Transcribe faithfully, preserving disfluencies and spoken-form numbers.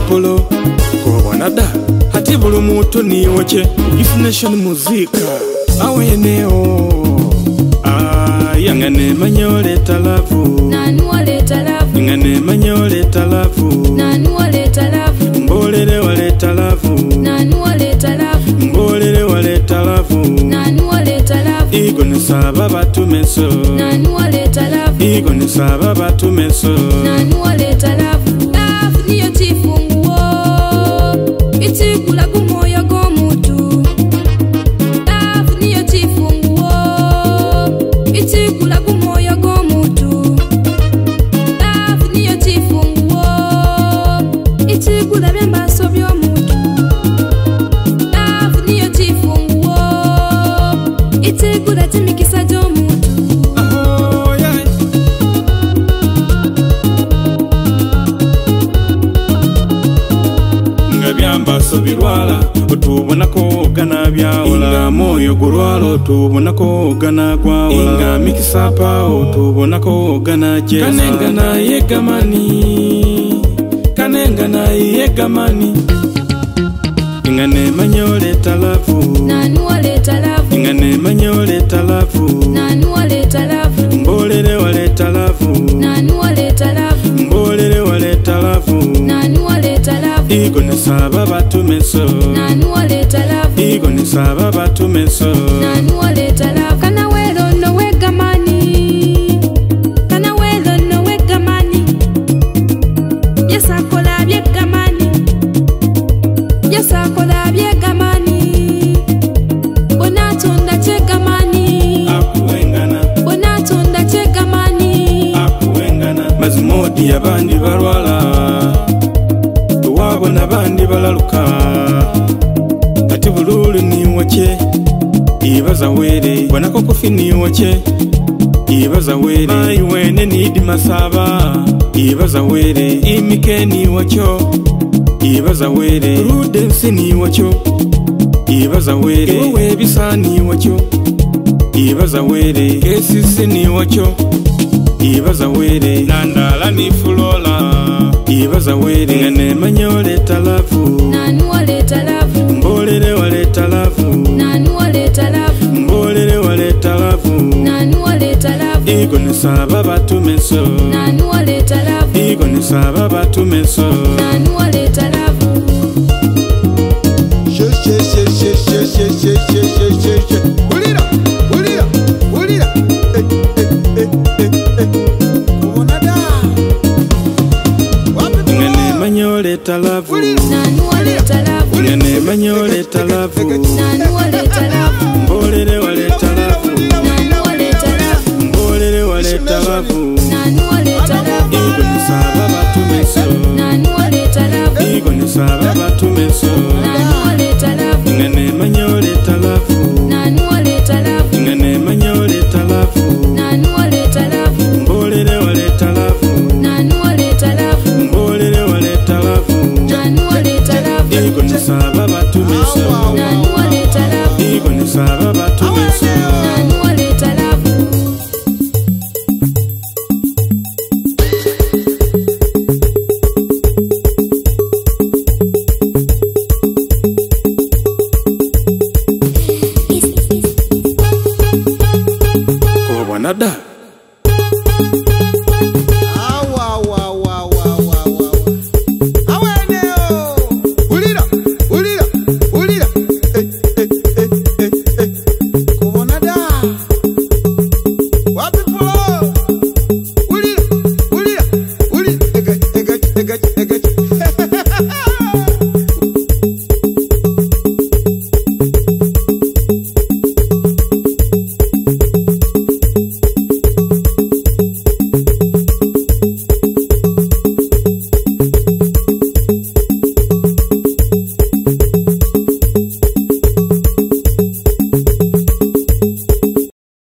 polo kobona da hati bulu mutu ni wache If Nation muzika aweneo ah yangane manyole talafu nanu wale talafu ngane manyole talafu nanu wale talafu mbolele wale talafu nanu wale talafu mbolele wale talafu nanu wale talafu igo nisaba batumeso nanu wale talafu igo nisaba batumeso nanu wale talafu lafu niyo chifunguo ichikula kumoyo gomutu lafu niyo chifunguo ichikula kumoyo gomutu lafu niyo chifunguo ichikula byambaso byomutu lafu niyo chifunguo ichikula chimikisa jomutu byambaso birwala otubona ko gana byaola inga moyo gurwala otubona ko gana gwawala inga mikisa pa otubona ko gana jeza kanenga na yegamani kanenga na yegamani inga ne manyole talafu nanu wale talafu inga ne manyole talafu nanu wale talafu mbolele wale talafu nanu wale talafu mbolele wale talafu nanu wale talafu igo nisaba batumeso nanu wale talafu igo nisaba batumeso nanu wale talafu kana welo no wegamani kana welo no wegamani yasakola byegamani yasakola byegamani bonatunda chegamani akuwengana bonatunda chegamani akuwengana mazimodi abandi balwala wabona bandi balaluka ati bululu ni wache ibaza were bonako kofi ni wache ibaza were mai wene ni di masaba ibaza were imike ni wacho ibaza were rudensi ni wacho ibaza were wewe bisa ni wacho ibaza were kesisi ni wacho ibaza were nandala ni fulola ibaza were ngane manyole talafu nanu wale talafu mbolele wale talafu nanu wale talafu mbolele wale talafu nanu wale talafu igo nisaba batumeso nanu wale talafu igo nisaba batumeso nanu wale talafu she she she she she she she she she she she ulira ulira ulira eh eh eh eh kubona da ngane manyole talafu nanu wale talafu ngane manyole talafu nanu wale talafu mbolele wale talafu nanu wale talafu mbolele wale talafu nanu wale talafu igo nisaba batumeso nanu wale talafu igo nisaba batumeso nanu wale talafu ngane manyole talafu nanu wale talafu ngane manyole talafu nanu wale talafu mbolele wale talafu nanu wale talafu mbolele wale talafu nanu wale talafu igo nisaba batumeso nanu wale talafu igo nisaba batumeso nanu wale talafu kobona da